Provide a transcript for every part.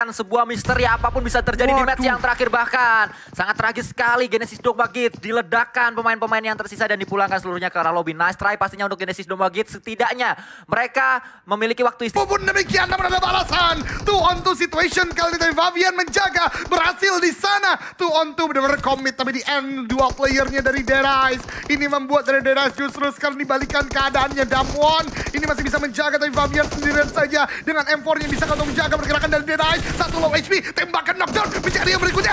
menyisakan sebuah misteri apapun bisa terjadi di match yang terakhir bahkan. Sangat tragis sekali Genesis Dogma Gate diledakkan pemain-pemain yang tersisa dan dipulangkan seluruhnya ke arah lobby. Nice try pastinya untuk Genesis Dogma Gate. Setidaknya mereka memiliki waktu istirahat. Pun demikian namun ada balasan. 2 on 2 situation kali ini dari Fabian menjaga. Berhasil di sana. 2 on 2 benar-benar komit. Tapi di end 2 playernya dari Dead Eyes. Ini membuat dari Dead Eyes justru sekarang dibalikan keadaannya. Damwon ini masih bisa menjaga tapi Fabian sendirian saja. Dengan M4 yang bisa untuk menjaga pergerakan dari Dead Eyes. 1 low HP. Tembakan knockdown. Mencari yang berikutnya.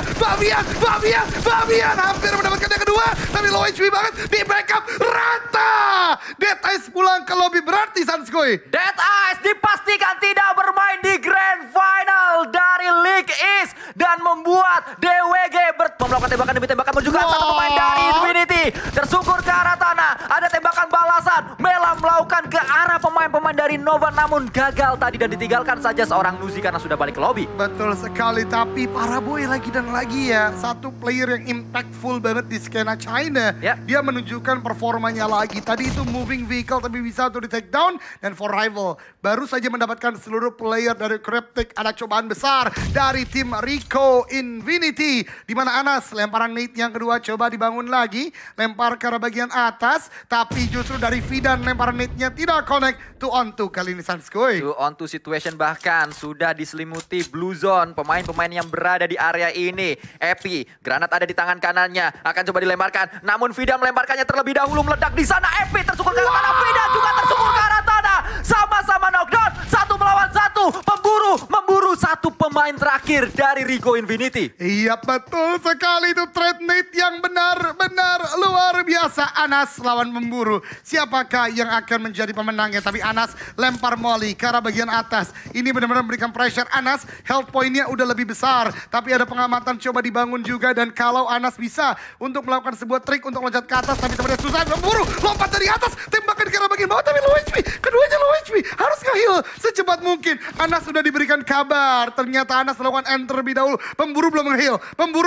Fabian hampir mendapatkan yang kedua. Tapi low HP banget. Di backup rata. Dead Eyes pulang ke lobby berarti Sanskoy. Dead Eyes dipastikan tidak bermain di Grand Final dari League East dan membuat DWG melakukan tembakan demi tembakan menuju ke satu pemain dari Infinity. Tersungkur ke arah tanah, ada tembakan balasan. Mela melakukan ke arah pemain-pemain dari Nova namun gagal tadi dan ditinggalkan saja seorang Nuzi karena sudah balik ke lobby. Betul sekali, tapi Paraboy lagi dan lagi ya. Satu player yang impactful banget di skena China. Dia menunjukkan performanya lagi. Tadi itu moving vehicle tapi bisa untuk di take down. Dan for rival baru saja mendapatkan seluruh player dari Cryptic. Ada cobaan besar dari tim Rico Infinity. Dimana Anas lemparan nade yang kedua coba dibangun lagi. Lempar ke arah bagian atas. Tapi justru dari Fidan lemparan nade-nya tidak connect. 2 on 2 kali ini Sanskoy. 2 on 2 situation bahkan sudah diselimuti Blue Zone. Pemain-pemain yang berada di area ini. Epi, granat ada di tangan kanannya. Akan coba dilemparkan. Namun Fidan melemparkannya terlebih dahulu meledak di sana. Epi tersungkur ke arah tanah. Fidan juga tersungkur ke arah tanah. Sama-sama knockdown. 1 melawan 1. Memburu 1 pemain terakhir dari Rico Infinity. Iya betul sekali itu trade nade yang benar-benar luar biasa. Anas lawan memburu. Siapakah yang akan menjadi pemenangnya? Tapi Anas lempar molly ke arah bagian atas. Ini benar-benar memberikan pressure. Anas health point-nya udah lebih besar. Tapi ada pengamatan coba dibangun juga. Dan kalau Anas bisa untuk melakukan sebuah trik untuk loncat ke atas. Tapi temannya susah memburu. Lompat dari atas. Tembakan ke arah bagian bawah. Tapi low HP. Keduanya low HP. Harus nge-heal secepat mungkin. Anas sudah diberikan kabar. Ternyata Anas melakukan enter lebih dahulu. Pemburu belum nge-heal.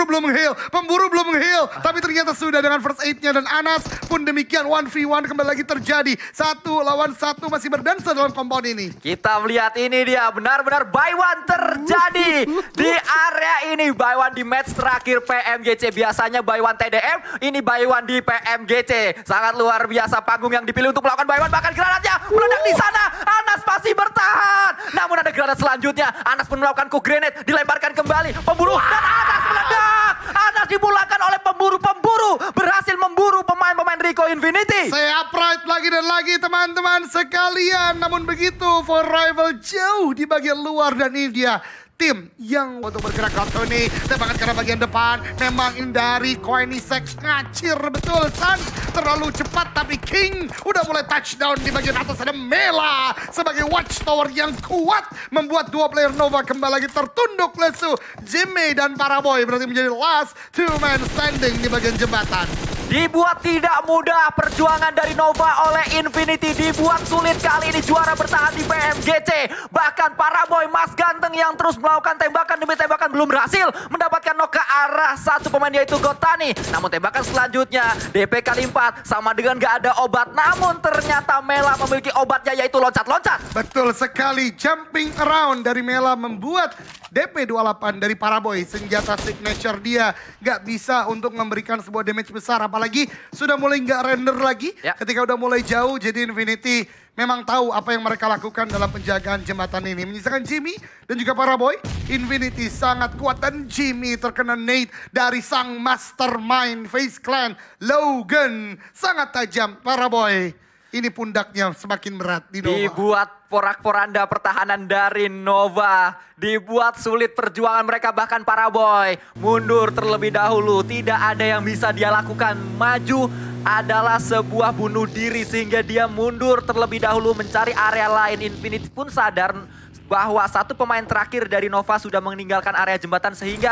Tapi ternyata sudah dengan first aid-nya. Dan Anas pun demikian 1v1 kembali lagi terjadi. 1 lawan 1 masih berdansa dalam compound ini. Kita melihat ini dia benar-benar buy one terjadi di area ini. Buy one di match terakhir PMGC. Biasanya buy one TDM, ini buy one di PMGC. Sangat luar biasa panggung yang dipilih untuk melakukan buy one. Bahkan granatnya meledak di sana. Anas masih bertahan. Namun ada granat selanjutnya. Anas pun melakukan cook grenade. Dilemparkan kembali. Pemburu dan Anas meledak. Anas dipulangkan oleh pemburu. Berhasil memburu pemain-pemain Rico Infinity. Saya upright lagi dan lagi teman-teman sekalian. Namun begitu for rival jauh di bagian luar dan ini dia. Tim yang untuk bergerak ke ini. Tembakan ke bagian depan. Memang dari Koenisex ngacir betul San. Terlalu cepat tapi King udah mulai touchdown di bagian atas. Ada Mela sebagai watchtower yang kuat. Membuat 2 player Nova kembali lagi tertunduk lesu. Jimmy dan Paraboy berarti menjadi last 2 man standing di bagian jembatan. Dibuat tidak mudah perjuangan dari Nova oleh Infinity. Dibuat sulit kali ini juara bertahan di PMGC. Bahkan Paraboy Mas Ganteng yang terus melakukan tembakan demi tembakan belum berhasil mendapatkan knock ke arah satu pemain yaitu Gotani. Namun tembakan selanjutnya DP kali 4 sama dengan gak ada obat. Namun ternyata Mela memiliki obatnya yaitu loncat-loncat. Betul sekali, jumping around dari Mela membuat DP 28 dari Paraboy. Senjata signature dia gak bisa untuk memberikan sebuah damage besar. Apalagi sudah mulai gak render lagi. Ketika udah mulai jauh jadi Infinity memang tahu apa yang mereka lakukan dalam penjagaan jembatan ini. Menyisakan Jimmy dan juga Paraboy. Infinity sangat kuat dan Jimmy terkena nade dari sang mastermind Face Clan Logan. Sangat tajam Paraboy. Ini pundaknya semakin berat di Nova. Dibuat porak-poranda pertahanan dari Nova. Dibuat sulit perjuangan mereka, bahkan Paraboy mundur terlebih dahulu. Tidak ada yang bisa dia lakukan. Maju adalah sebuah bunuh diri sehingga dia mundur terlebih dahulu mencari area lain. Infinity pun sadar bahwa 1 pemain terakhir dari Nova sudah meninggalkan area jembatan sehingga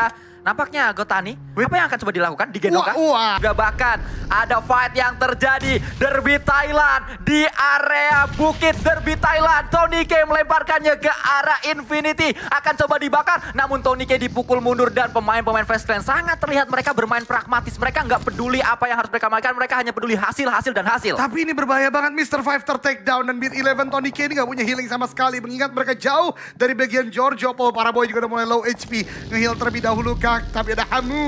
Nampaknya Gotani, apa yang akan coba dilakukan di Genoka? Wah. Juga bahkan ada fight yang terjadi. Derby Thailand di area Bukit Derby Thailand. Tony K melemparkannya ke arah Infinity. Akan coba dibakar, namun Tony K dipukul mundur dan pemain-pemain Fast Clan sangat terlihat mereka bermain pragmatis. Mereka nggak peduli apa yang harus mereka mainkan, mereka hanya peduli hasil, dan hasil. Tapi ini berbahaya banget, Mr. Five take down dan Beat 11 Tony K ini gak punya healing sama sekali. Mengingat mereka jauh dari bagian Giorgio. Paul Paraboy juga udah mulai low HP. Nge-heal terlebih dahulu kah? Tapi ada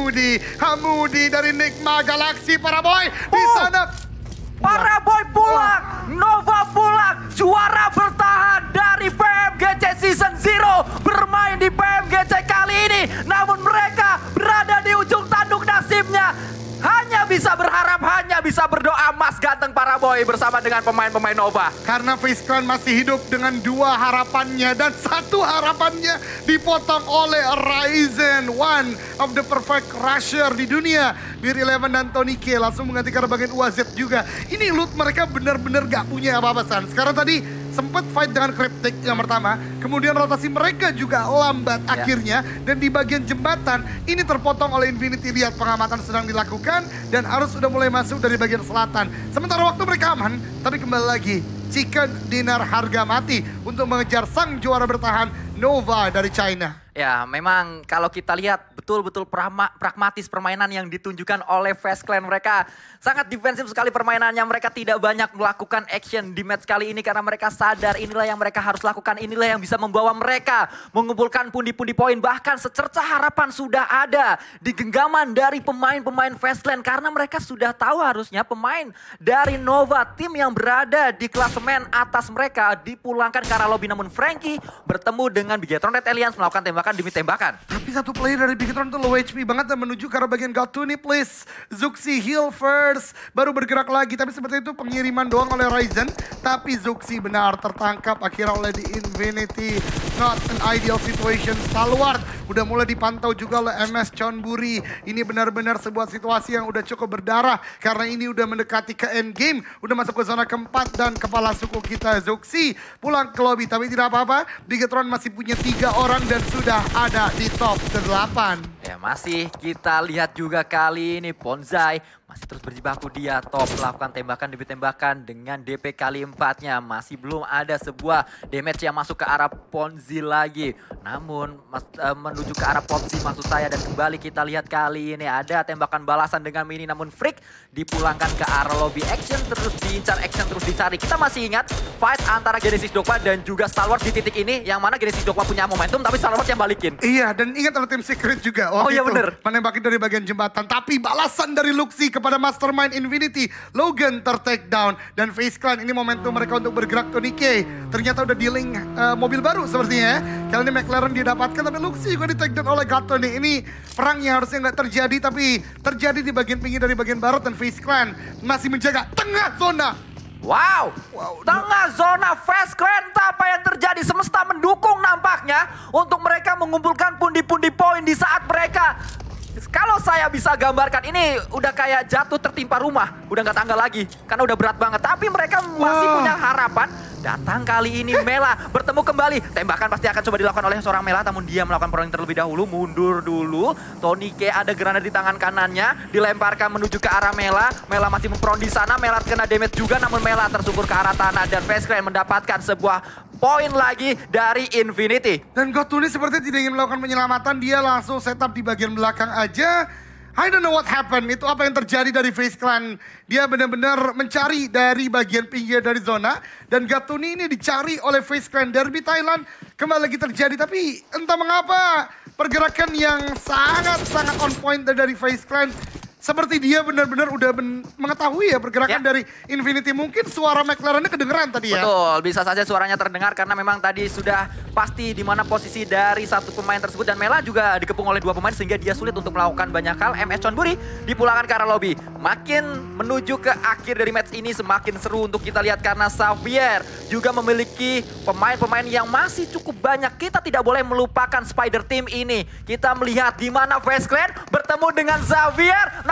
Hamudi dari Nigma Galaxy. Paraboy di sana. Paraboy pulang, Nova pulang, juara bertahan dari PMGC Season 0 bermain di PMGC kali ini. Namun mereka berada di ujung tanduk nasibnya. Hanya bisa berharap, hanya bisa berdoa Mas Ganteng Paraboy bersama dengan pemain-pemain Nova. Karena FaZe Clan masih hidup dengan 2 harapannya dan 1 harapannya dipotong oleh Ryzen, one of the perfect rusher di dunia. Beer 11 dan Tony K langsung menggantikan bagian UAZ juga. Ini loot mereka benar-benar gak punya apa-apa, San. Sekarang tadi sempat fight dengan Cryptic yang pertama, kemudian rotasi mereka juga lambat akhirnya, dan di bagian jembatan ini terpotong oleh Infinity. Lihat pengamatan sedang dilakukan dan harus sudah mulai masuk dari bagian selatan. Sementara waktu mereka aman, tapi kembali lagi chicken dinner harga mati untuk mengejar sang juara bertahan Nova dari China. Ya, memang kalau kita lihat betul-betul pragmatis permainan yang ditunjukkan oleh Fast Clan. Mereka sangat defensif sekali permainannya. Mereka tidak banyak melakukan action di match kali ini karena mereka sadar inilah yang mereka harus lakukan. Inilah yang bisa membawa mereka mengumpulkan pundi-pundi poin. Bahkan secerca harapan sudah ada di genggaman dari pemain-pemain Fast Clan karena mereka sudah tahu harusnya pemain dari Nova, tim yang berada di klasemen atas mereka, dipulangkan ke arah lobby. Namun Frankie bertemu dengan Bigetron Red Alliance melakukan tembakan demi tembakan. Tapi satu player dari Bigetron itu low HP banget dan menuju ke arah bagian Gatuni, please. Zuxi heal first, baru bergerak lagi. Tapi seperti itu pengiriman doang oleh Ryzen. Tapi Zuxi benar tertangkap akhirnya oleh di Infinity. Not an ideal situation. Stalwart udah mulai dipantau juga oleh MS Chonburi. Ini benar-benar sebuah situasi yang udah cukup berdarah. Karena ini udah mendekati ke end game. Udah masuk ke zona keempat dan kepala suku kita Zuxi pulang ke lobby. Tapi tidak apa-apa, Bigetron masih punya 3 orang dan sudah ada di top 8. Ya, masih kita lihat juga kali ini Ponzai masih terus berjibaku dia top melakukan tembakan demi tembakan dengan DP kali 4-nya. Masih belum ada sebuah damage yang masuk ke arah Ponzi lagi. Namun menuju ke arah Ponzi maksud saya, dan kembali kita lihat kali ini ada tembakan balasan dengan Mini, namun Freak dipulangkan ke arah lobby. Action terus diincar, action terus dicari. Kita masih ingat fight antara Genesis Dogma dan juga Stalwart di titik ini, yang mana Genesis Dogma punya momentum tapi Stalwart yang balikin. Iya, dan ingat ada tim Secret juga waktu itu bener, menembaki dari bagian jembatan. Tapi balasan dari Luxi kepada Mastermind Infinity, Logan ter-take down. Dan FaZe Clan ini momentum mereka untuk bergerak. Tony K ternyata udah dealing mobil baru sepertinya ya. Kali ini McLaren didapatkan, tapi Luxi juga di-take down oleh Gatoni. Ini perang yang harusnya nggak terjadi, tapi terjadi di bagian pinggir dari bagian barat. Dan FaZe Clan masih menjaga tengah zona. Wow, tengah zona Fast Clan, apa yang terjadi? Semesta mendukung nampaknya untuk mereka mengumpulkan pundi-pundi poin di saat mereka, kalau saya bisa gambarkan, ini udah kayak jatuh tertimpa rumah, udah nggak tangga lagi karena udah berat banget. Tapi mereka masih punya harapan. Datang kali ini Mela bertemu kembali. Tembakan pasti akan coba dilakukan oleh seorang Mela, namun dia melakukan proning terlebih dahulu, mundur dulu. Tony K ada granat di tangan kanannya, dilemparkan menuju ke arah Mela. Mela masih mempron di sana, Mela kena damage juga, namun Mela tersungkur ke arah tanah dan Fast Clan mendapatkan sebuah poin lagi dari Infinity. Dan Gotuni seperti tidak ingin melakukan penyelamatan, dia langsung setup di bagian belakang aja. I don't know what happened. Itu apa yang terjadi dari FaZe Clan. Dia benar-benar mencari dari bagian pinggir dari zona. Dan Gatuni ini dicari oleh FaZe Clan. Derby Thailand kembali lagi terjadi. Tapi entah mengapa pergerakan yang sangat-sangat on point dari FaZe Clan. Seperti dia benar-benar udah mengetahui ya pergerakan dari Infinity. Mungkin suara McLaren-nya kedengeran tadi ya. Betul, bisa saja suaranya terdengar karena memang tadi sudah pasti di mana posisi dari satu pemain tersebut. Dan Mela juga dikepung oleh 2 pemain sehingga dia sulit untuk melakukan banyak hal. MS Chonburi dipulangkan ke arah lobby. Makin menuju ke akhir dari match ini semakin seru untuk kita lihat karena Xavier juga memiliki pemain-pemain yang masih cukup banyak. Kita tidak boleh melupakan Spider Team ini. Kita melihat di mana Fast Clan bertemu dengan Xavier.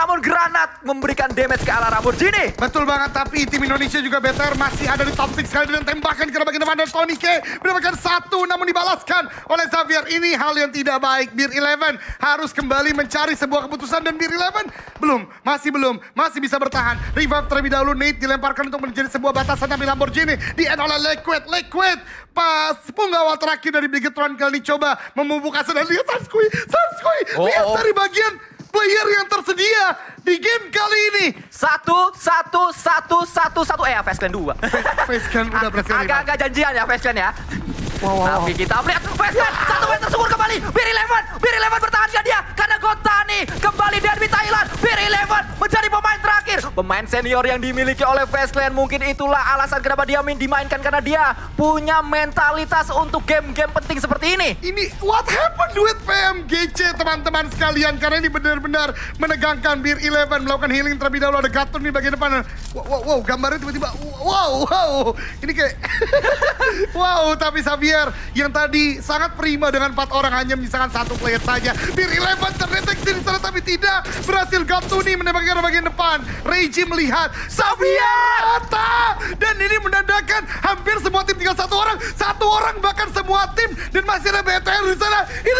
namun granat memberikan damage ke arah Lamborghini. Betul banget, tapi tim Indonesia juga BTR masih ada di top 6 kali dan tembakan ke bagian depan dan Tony K mendapatkan 1 namun dibalaskan oleh Xavier. Ini hal yang tidak baik. Beer 11 harus kembali mencari sebuah keputusan dan Beer 11 masih bisa bertahan. Revive terlebih dahulu, Nate dilemparkan untuk menjadi sebuah batasan tapi Lamborghini di-end oleh Liquid. Pas pengawal terakhir dari Bigetron kali ini coba membuka dan lihat Sanskui. Lihat dari bagian player yang tersedia di game kali ini. 1-1-1-1-1. Faceclan 2. Faceclan udah berhasil. Agak-agak janjian ya Faceclan ya. Tapi kita melihat Faceclan 1 meter tersungkur kembali. Beer 11 bertahankan dia karena Gotani kembali Derby Thailand. Beer 11 menjadi pemain terakhir. Pemain senior yang dimiliki oleh Faceclan. Mungkin itulah alasan kenapa dia dimainkan, karena dia punya mentalitas untuk game-game penting seperti ini. Ini what happened with PMGC teman-teman sekalian, karena ini benar-benar menegangkan. Beer 11 melakukan healing terlebih dahulu, ada Gatun di bagian depan. Wow, gambarnya tiba-tiba wow. Ini kayak wow, tapi Xavier yang tadi sangat prima dengan 4 orang hanya menyisakan 1 player saja. Beer 11 terdeteksi di sana tapi tidak berhasil. Gatuni menembakkan bagian depan. Reiji melihat Xavier rata dan ini menandakan hampir semua tim tinggal 1 orang. 1 orang bahkan semua tim dan masih ada BTR di sana. Ini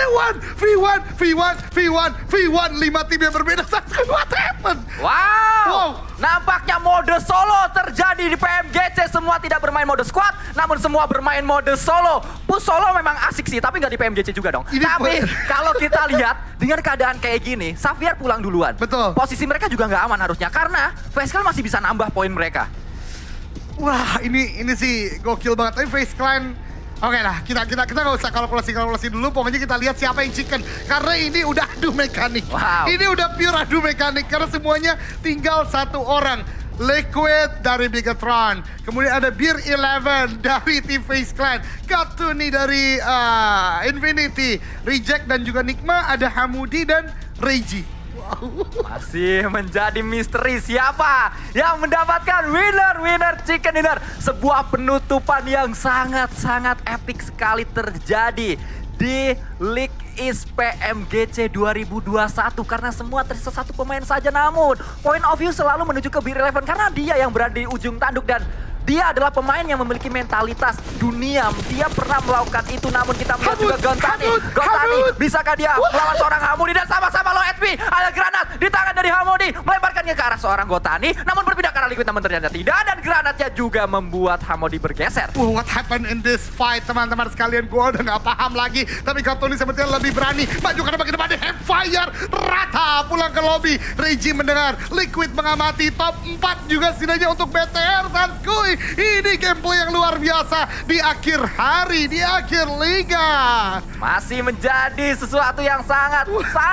1v1 5 tim yang berbeda. What happened? Wow. Nampaknya mode solo terjadi di PMGC. Semua tidak bermain mode squad, namun semua bermain mode solo. Push solo memang asik sih, tapi nggak di PMGC juga dong. Tapi kalau kita lihat dengan keadaan kayak gini, Xavier pulang duluan. Betul. Posisi mereka juga nggak aman harusnya, karena Faceclan masih bisa nambah poin mereka. Wah, ini sih gokil banget. Tapi Faceclan, oke lah, kita nggak usah kalkulasi dulu. Pokoknya kita lihat siapa yang chicken. Karena ini udah adu mekanik. Wow. Ini udah pure adu mekanik. Karena semuanya tinggal 1 orang. Liquid dari Bigetron. Kemudian ada Beer 11 dari tim Faceclan. Gatuni dari Infinity. Reject dan juga Nikma. Ada Hamudi dan Reiji. Masih menjadi misteri siapa yang mendapatkan winner chicken dinner. Sebuah penutupan yang sangat epic sekali terjadi di League East PMGC 2021 karena semua tersisa 1 pemain saja, namun point of view selalu menuju ke Beer 11 karena dia yang berada di ujung tanduk dan dia adalah pemain yang memiliki mentalitas dunia. Dia pernah melakukan itu, namun kita melihat juga Gotani. Bisakah dia melawan seorang Hamudi dan sama-sama low HP. Ada granat di tangan dari Hamudi, melemparkannya ke arah seorang Gotani, namun berpindah ke arah Liquid, namun ternyata tidak. Dan granatnya juga membuat Hamudi bergeser. What happened in this fight, teman-teman sekalian? Gue udah gak paham lagi. Tapi Gatuni sepertinya lebih berani. Maju ke bagian depan, Hempfire rata pulang ke lobby. Reiji mendengar, Liquid mengamati. Top 4 juga setidaknya untuk BTR Sanskui. Ini gameplay yang luar biasa di akhir hari, di akhir liga. Masih menjadi sesuatu yang sangat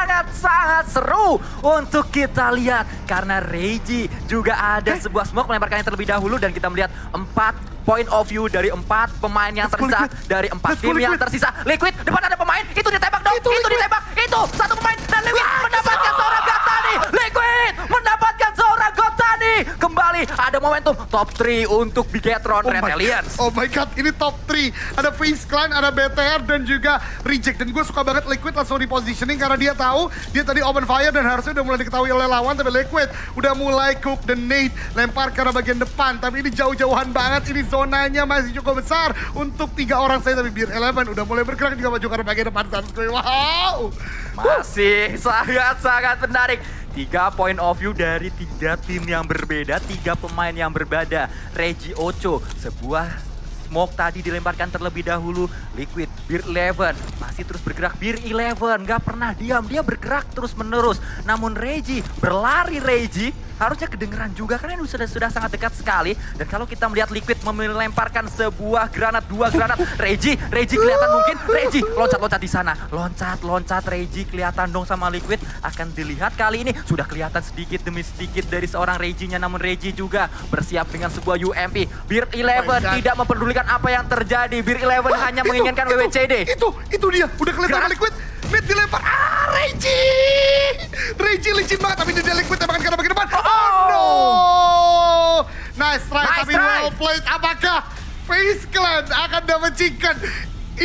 seru untuk kita lihat. Karena Reiji juga ada sebuah smoke melemparkannya terlebih dahulu. Dan kita melihat 4 point of view dari 4 pemain yang tersisa. Dari 4 tim yang tersisa. Liquid, depan ada pemain, itu ditembak dong, itu ditembak. Itu 1 pemain dan Liquid mendapatkan seorang Gotani. Liquid mendapatkan seorang Gotani. Kembali ada momentum top 3 untuk Bigetron Red Aliens. Oh my god, ini top 3. Ada Faceclan, ada BTR dan juga Reject. Dan gue suka banget Liquid langsung repositioning karena dia tahu dia tadi open fire dan harusnya udah mulai diketahui oleh lawan. Tapi Liquid udah mulai cook dan Nate lempar ke arah bagian depan. Tapi ini jauh-jauhan banget, ini zonanya masih cukup besar untuk 3 orang saya. Tapi Beer 11 udah mulai bergerak juga maju ke arah bagian depan. Wow, masih sangat menarik. 3 point of view dari 3 tim yang berbeda, 3 pemain yang berbeda. Reiji Ocho, sebuah smoke tadi dilemparkan terlebih dahulu. Liquid, Beer 11 masih terus bergerak. Beer 11 nggak pernah diam, dia bergerak terus menerus. Namun Reiji, berlari Reiji harusnya kedengeran juga karena ini sudah sangat dekat sekali. Dan kalau kita melihat Liquid melemparkan sebuah granat, 2 granat. Reiji kelihatan mungkin. Reiji loncat di sana. Loncat Reiji kelihatan dong sama Liquid. Akan dilihat kali ini sudah kelihatan sedikit demi sedikit dari seorang Reiji-nya. Namun Reiji juga bersiap dengan sebuah UMP. Beer 11 tidak memperdulikan apa yang terjadi. Beer 11 hanya menginginkan WWCD. Itu dia, udah kelihatan Liquid. Mid dilempar, Reiji licin banget, tapi dia Liquid tembakan ke arah bagian depan. Oh no! Nice try, tapi well played. Apakah Faceclan akan dapat chicken?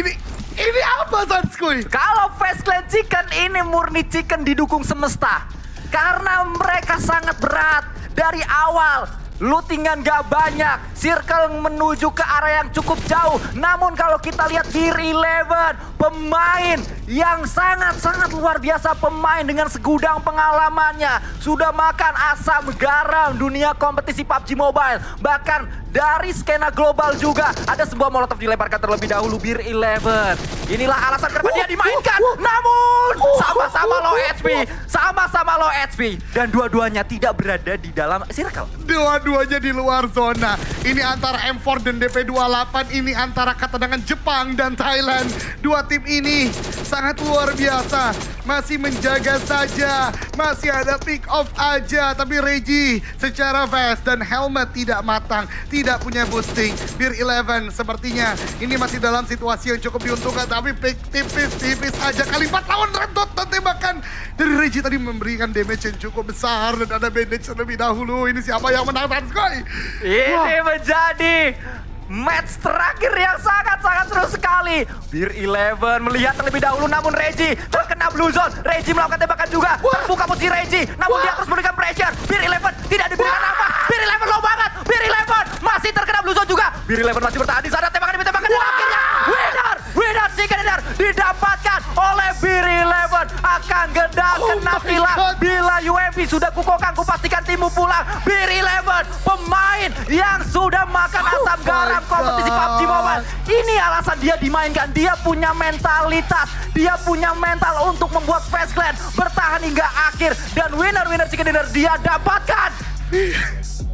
Ini apa Sanskui? Kalau Faceclan chicken ini murni chicken didukung semesta. Karena mereka sangat berat dari awal. Lootingan gak banyak, circle menuju ke area yang cukup jauh. Namun kalau kita lihat Beer 11, pemain yang sangat-sangat luar biasa, pemain dengan segudang pengalamannya. Sudah makan asam garam dunia kompetisi PUBG Mobile. Bahkan dari skena global juga ada sebuah molotov dilemparkan terlebih dahulu Beer 11. Inilah alasan kenapa dia dimainkan. Namun sama-sama low HP, sama-sama low HP. Dan dua-duanya tidak berada di dalam circle. Dua-duanya di luar zona. Ini antara M4 dan DP28. Ini antara ketenangan Jepang dan Thailand. Dua tim ini sangat luar biasa. Masih menjaga saja. Masih ada pick off aja. Tapi Reggie secara vest dan helmet tidak matang. Tidak punya boosting. Beer 11 sepertinya ini masih dalam situasi yang cukup diuntungkan. Tapi pick tipis-tipis aja. Kali 4 lawan Red Dot. Dan tembakan dari Reggie tadi memberikan damage yang cukup besar. Dan ada bandage terlebih dahulu. Ini siapa yang menang? Ini menjadi match terakhir yang sangat-sangat seru sekali. Beer 11 melihat terlebih dahulu, namun Reggie terkena blue zone. Reggie melakukan tembakan juga. Terbuka posisi Reggie, namun dia terus memberikan pressure. Beer 11 tidak diberikan apa. Beer 11 low banget. Beer 11 masih terkena blue zone juga. Beer 11 masih bertahan di sana. Tembakan demi tembakan dan akhirnya winner chicken dinner didapatkan oleh Beer 11. Akan gendang kena tilang. Bila UMP sudah kukokang, kupastikan timmu pulang. Beer 11 pemain yang sudah makan asam garam kompetisi PUBG Mobile. Ini alasan dia dimainkan. Dia punya mentalitas. Dia punya mental untuk membuat Face Clan bertahan hingga akhir. Dan winner chicken dinner dia dapatkan.